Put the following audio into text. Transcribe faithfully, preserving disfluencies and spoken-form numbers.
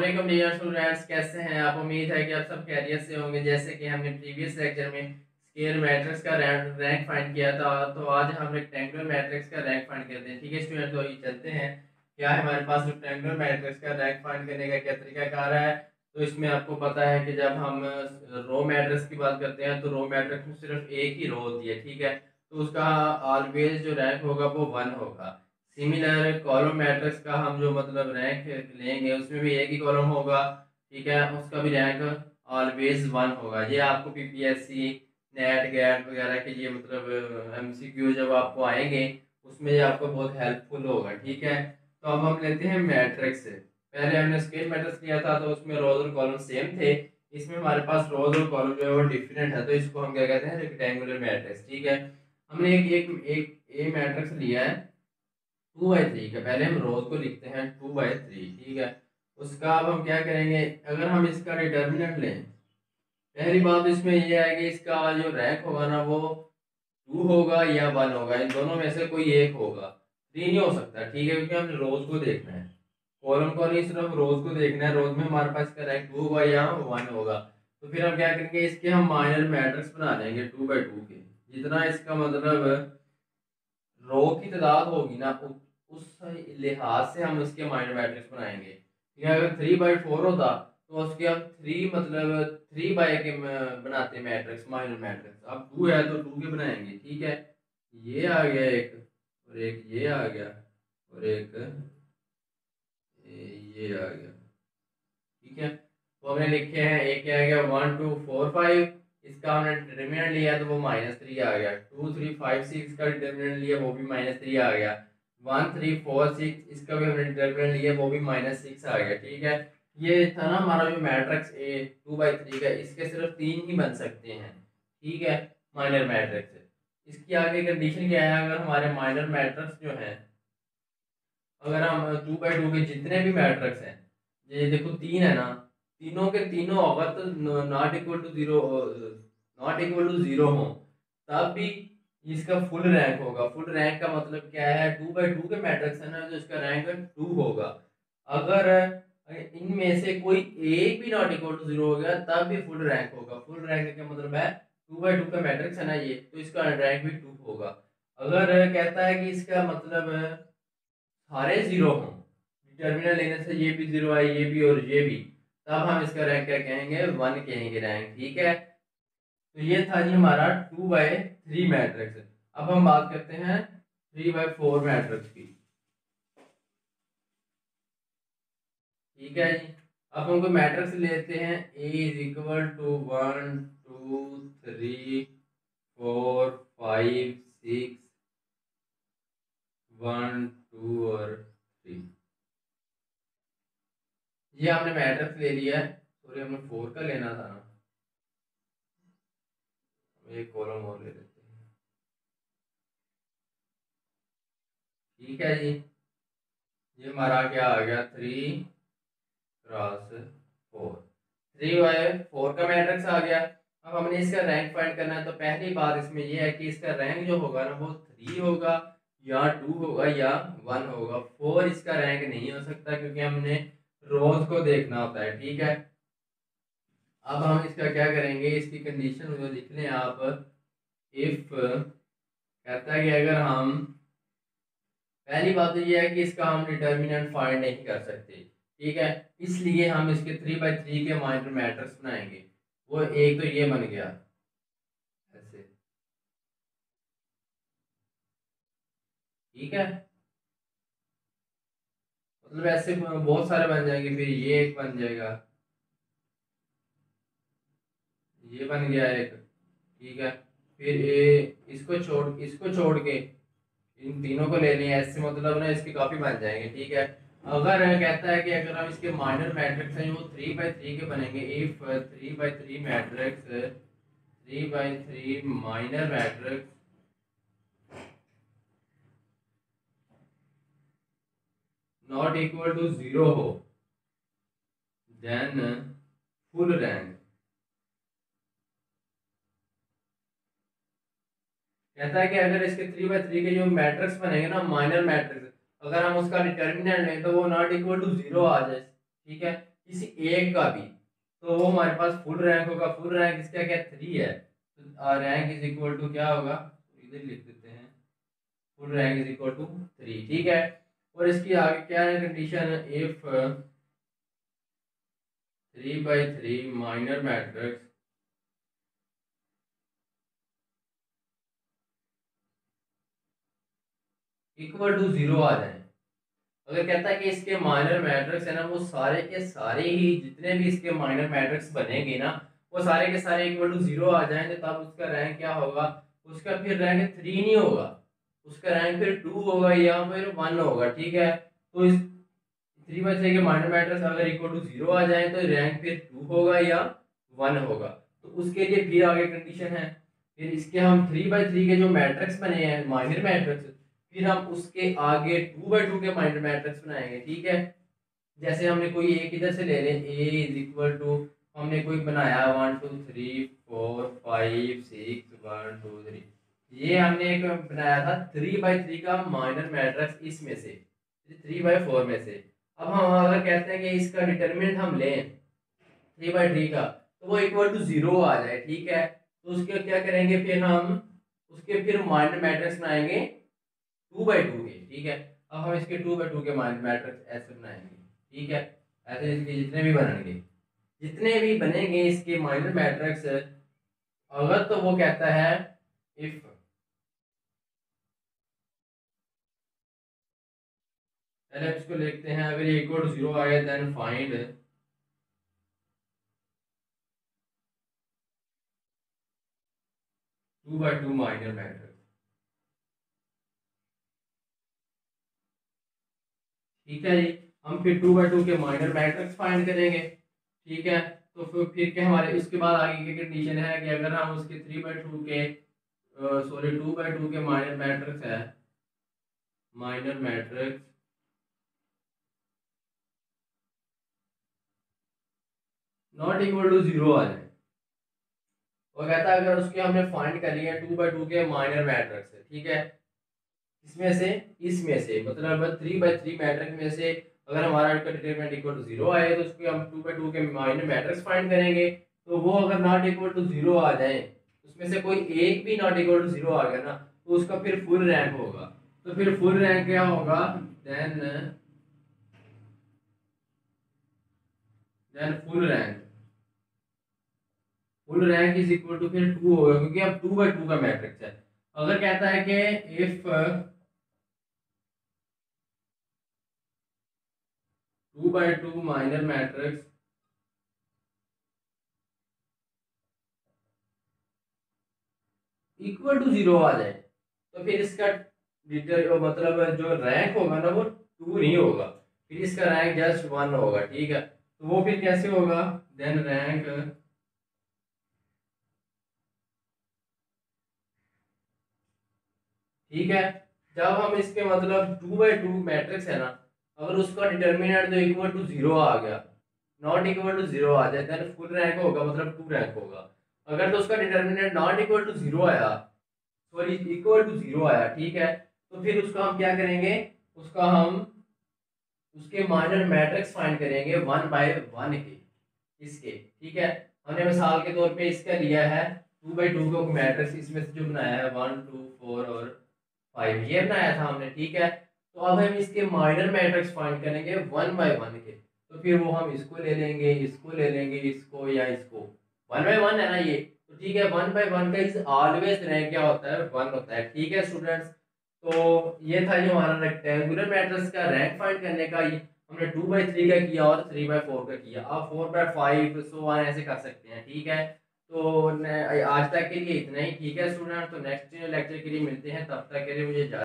वालेकुम dear students, कैसे हैं आप। उम्मीद है कि आप सब खैरियत से होंगे। जैसे कि हमने प्रीवियस लेक्चर में स्केयर मैट्रिक्स का रैंक रैंक फाइंड किया था, तो आज हम रेक्टेंगुलर मैट्रिक्स का रैंक फाइंड करते हैं। ठीक है स्टूडेंट, तो ये चलते हैं क्या है हमारे पास रेक्टेंगुलर मैट्रिक्स का रैंक फाइंड करने का क्या तरीकाकार है। तो इसमें आपको पता है कि जब हम रो मैट्रिक्स की बात करते हैं तो रो मैट्रिक्स में सिर्फ एक ही रो होती है। ठीक है, तो उसका ऑलवेज जो रैंक होगा वो वन होगा। सिमिलर कॉलम मैट्रिक्स का हम जो मतलब रैंक लेंगे उसमें भी एक ही कॉलम होगा। ठीक है, उसका भी रैंक ऑलवेज वन होगा। ये आपको पीपीएससी नेट गैट वगैरह के लिए मतलब एमसीक्यू जब आपको आएंगे उसमें ये आपको बहुत हेल्पफुल होगा। ठीक है, तो अब हम लेते हैं मैट्रिक्स से। पहले हमने स्केल मैट्रिक्स लिया था तो उसमें रोज और कॉलम सेम थे। इसमें हमारे पास रोज और कॉलम जो है वो डिफरेंट है, तो इसको हम क्या कहते हैं, रेक्टेंगुलर मैट्रिक्स। ठीक है, हमने एक एक एक ए मैट्रिक्स लिया है टू बाई थ्री का। पहले हम रोज को लिखते हैं टू बाई थ्री। ठीक है, उसका अब हम क्या करेंगे, अगर हम इसका डिटर्मिनेंट लें, पहली बात इसमें यह है कि इसका जो रैंक होगा ना वो टू होगा या वन होगा, इन दोनों में से कोई एक होगा, थ्री नहीं हो सकता। ठीक है, क्योंकि हमने रोज को देखना है, कॉलम को नहीं, सिर्फ रोज को देखना है। रोज में हमारे पास इसका रैंक टू होगा या वन होगा। तो फिर हम क्या करेंगे, इसके हम माइनर मैट्रिक्स बना लेंगे टू बाई टू के। जितना इसका मतलब रो की तादाद होगी ना उस लिहाज से हम उसके माइनर मैट्रिक्स बनाएंगे। ठीक है, अगर थ्री बाई फोर होता तो उसके हम थ्री मतलब थ्री बाई के बनाते मैट्रिक्स, माइनर मैट्रिक्स। अब टू है तो टू के बनाएंगे। ठीक है, ये आ गया एक, और एक ये आ गया, और एक ये आ गया। ठीक है, तो हमने लिखे हैं एक क्या आ गया वन टू फोर फाइव, इसका हमने डिटर्मिनेंट लिया तो वो माइनस थ्री आ गया। टू थ्री फाइव सिक्स का डिटर्मिनेंट लिया वो भी माइनस थ्री आ गया। वन थ्री फोर सिक्स इसका भी हमने डिटर्मिनेंट लिया वो भी माइनस सिक्स आ गया। ठीक है, ये था ना हमारा जो matrix A two by three का, इसके सिर्फ तीन ही बन सकते हैं। ठीक है, माइनर मैट्रिक्स। इसकी आगे कंडीशन क्या है, अगर हमारे माइनर मैट्रिक्स जो है, अगर हम टू बाई टू के जितने भी मैट्रिक्स हैं, ये देखो तीन है ना, तीनों के तीनों अगर तो not equal to zero, not equal to zero हो, तब भी इसका फुल रैंक होगा। फुल रैंक का मतलब क्या है, टू बाई टू के मैट्रिक्स है ना, जो इसका रैंक टू होगा। अगर इनमें से कोई एक भी नॉट इक्वल टू जीरो हो गया तब भी फुल रैंक होगा। फुल रैंक का मतलब है टू बाई टू का मैट्रिक्स है ना ये, तो इसका रैंक भी टू होगा। अगर कहता है कि इसका मतलब सारे जीरो हों, डिटर्मिनल लेने से ये भी जीरो है, ये भी और ये भी, तब हम इसका रैंक क्या कहेंगे, वन कहेंगे रैंक। ठीक है, तो ये था जी हमारा टू बाई थ्री मैट्रिक्स। अब हम बात करते हैं थ्री बाई फोर मैट्रिक्स की। ठीक है जी, अब हमको मैट्रिक्स लेते हैं A is equal to one two three four five six, one two और थ्री। ये हमने मैट्रिक्स ले लिया है, सॉरी हमने फोर का लेना था ना, एक कॉलम और ले लेते हैं। ठीक है जी, ये हमारा क्या आ गया, three cross four, three by four का मैट्रिक्स आ गया। अब हमने इसका रैंक फाइंड करना है, तो पहली बात इसमें यह है कि इसका रैंक जो होगा ना वो थ्री होगा या टू होगा या वन होगा। फोर इसका रैंक नहीं हो सकता क्योंकि हमने रोज को देखना होता है। ठीक है, अब हम इसका क्या करेंगे, इसकी कंडीशन जो लिख लें आप, इफ कहता है कि अगर हम, पहली बात तो ये है कि इसका हम डिटर्मिनेंट फाइंड नहीं कर सकते। ठीक है, इसलिए हम इसके थ्री बाई थ्री के माइनर मैट्रिक्स बनाएंगे। वो एक तो ये बन गया ऐसे। ठीक है, मतलब ऐसे बहुत सारे बन जाएंगे, फिर ये एक बन जाएगा, ये बन गया एक। ठीक है, फिर ये इसको छोड़ इसको छोड़ के इन तीनों को ले लिया, ऐसे मतलब ना इसके काफी बन जाएंगे। ठीक है, अगर कहता है कि अगर हम इसके माइनर मैट्रिक्स हैं वो थ्री बाई थ्री के बनेंगे, if three by three matrix, three by three minor matrix not equal to zero हो, देन फुल रैंक। कहता है कि अगर इसके थ्री बाई थ्री के जो मैट्रिक्स बनेंगे ना माइनर मैट्रिक्स, अगर हम उसका डिटर्मिनेंट लें तो वो नॉट इक्वल टू जीरो आ जाए। ठीक है, किसी एक का भी, तो वो हमारे पास फुल रैंक होगा। फुल रैंक इसका क्या थ्री है, तो रैंक इज इक्वल टू क्या होगा, इधर लिख देते हैं, full rank is equal to three, ठीक है। और इसकी आगे क्या है condition, if three by three minor matrix equal to zero आ जाए। अगर कहता है कि इसके माइनर मैट्रिक्स है ना, वो सारे के सारे ही जितने भी इसके माइनर मैट्रिक्स बनेंगे ना, वो सारे के सारे इक्वल टू जीरो आ जाएंगे, तब उसका रैंक क्या होगा, उसका फिर रैंक थ्री नहीं होगा, उसका रैंक फिर टू होगा या फिर वन होगा, ठीक है। तो इस थ्री बाई थ्री के माइनर मैट्रिक्स अगर इक्वल टू जीरो आ जाए तो रैंक फिर टू होगा या वन होगा। तो उसके लिए फिर आगे कंडीशन है, फिर इसके हम थ्री बाई थ्री के जो मैट्रिक्स बने हैं माइनर मैट्रिक्स, फिर हम उसके आगे टू बाई टू के माइनर मैट्रिक्स बनाएंगे, ठीक है। जैसे हमने कोई एक इधर से ले लें, ए इज इक्वल टू, हमने कोई बनाया one two three four five six one two three, ये हमने एक बनाया था थ्री बाई थ्री का माइनर मैट्रिक्स, इसमें से थ्री बाई फोर में से। अब हम अगर कहते हैं कि इसका डिटरमिनेंट हम लें थ्री बाई थ्री का, तो वो इक्वल टू जीरो आ जाए, ठीक है। तो उसके क्या करेंगे, फिर हम उसके फिर माइनर मैट्रिक्स बनाएंगे टू बाई टू के, ठीक है। अब हम इसके टू बाई टू के माइनर मैट्रिक्स ऐसे बनाएंगे, ठीक है। ऐसे इसके जितने भी बनेंगे, जितने भी बनेंगे इसके माइनर मैट्रिक्स, अगर तो वो कहता है इफ पहले इसको लिखते हैं, अगर ये इक्वल टू जीरो आ गया then find two by two minor matrix, ठीक है जी। हम फिर टू बाई टू के माइनर मैट्रिक्स फाइंड करेंगे, ठीक है। तो फिर फिर के हमारे इसके बाद आगे की कंडीशन है कि अगर हम उसके थ्री बाई टू के सॉरी टू बाई टू के माइनर मैट्रिक्स है, minor matrix not equal to zero आ जाए, वो कहता है अगर उसके हमने फाइंड कर लिया टू बाई टू के माइनर मैट्रिक्स है, ठीक है। इसमें से इसमें से मतलब थ्री बाई थ्री मैट्रिक्स में से अगर हमारा डिटरमिनेंट इक्वल टू जीरो आए तो उसको हम टू बाई टू के माइनर मैट्रिक्स फाइंड करेंगे। तो वो अगर नॉट इक्वल टू जीरो आ जाए, उसमें से कोई एक भी नॉट इक्वल टू जीरो आ गया ना, तो उसका फिर फुल रैंक होगा। तो फिर फुल रैंक क्या होगा, then then full rank full rank is equal to फिर टू होगा, क्योंकि अब टू बाई टू का मैट्रिक्स है। अगर कहता है कि if two by two minor matrix equal to zero आ जाए, तो फिर इसका डिटर मतलब जो रैंक होगा ना वो टू नहीं होगा, फिर इसका रैंक जस्ट वन होगा, ठीक है। तो वो फिर कैसे होगा, देन रैंक, ठीक है। जब हम इसके मतलब टू बाई टू मैट्रिक्स है ना, अगर उसका डिटर्मिनेंट जो इक्वल टू जीरो आ गया, नॉट इक्वल टू जीरो आ जाए, देन फुल रैंक होगा, मतलब टू रैंक होगा। अगर तो उसका determinant not equal to zero आया, सॉरी इक्वल टू जीरो आया, ठीक है, तो फिर उसका हम क्या करेंगे, उसका हम उसके माइनर मैट्रिक्स फाइंड करेंगे वन बाय वन के, इसके, ठीक है। हमने मिसाल के तौर पे इसका लिया है टू बाई टू का मैट्रिक्स, इसमें से जो बनाया है वन टू फोर और फाइव, ये बनाया था हमने, ठीक है। तो अब हम इसके माइनर मैट्रिक्स फाइंड करेंगे वन बाय वन के। तो फिर वो हम इसको ले लेंगे, इसको ले लेंगे, इसको या इसको, वन बाय वन है ना ये, तो ठीक है। वन बाय वन का इज ऑलवेज रैंक क्या होता है, वन होता है, ठीक है स्टूडेंट्स। तो ये था जो हमारा रेक्टेंगुलर मैट्रिक्स का रैंक फाइंड करने का, ये हमने टू बाई थ्री का किया और थ्री बाई फोर का किया। आप four by five so one ऐसे कर सकते हैं, ठीक है। तो आज तक के लिए इतना ही, ठीक है स्टूडेंट। तो नेक्स्ट लेक्चर के लिए मिलते हैं, तब तक के लिए मुझे